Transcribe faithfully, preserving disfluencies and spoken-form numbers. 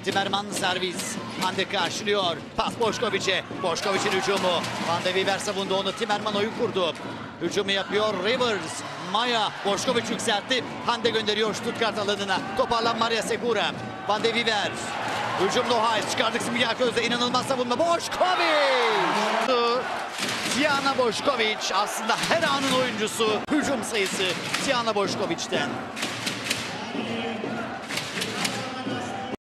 Timmerman servis. Hande karşılıyor. Pas Boşkoviç'e. Boşkoviç'in hücumu. Van de Viver savundu onu. Timmerman oyun kurdu. Hücumu yapıyor Rivers. Maya. Boşkoviç yükseltti. Hande gönderiyor Stuttgart alanına. Toparlan Maria Segura. Van de Viver. Hücum Nohayes. Çıkardık Simge Köz'de. İnanılmaz savunma. Boşkoviç. Tijana Boşkoviç aslında her anın oyuncusu. Hücum sayısı Tijana Boşkoviç'ten.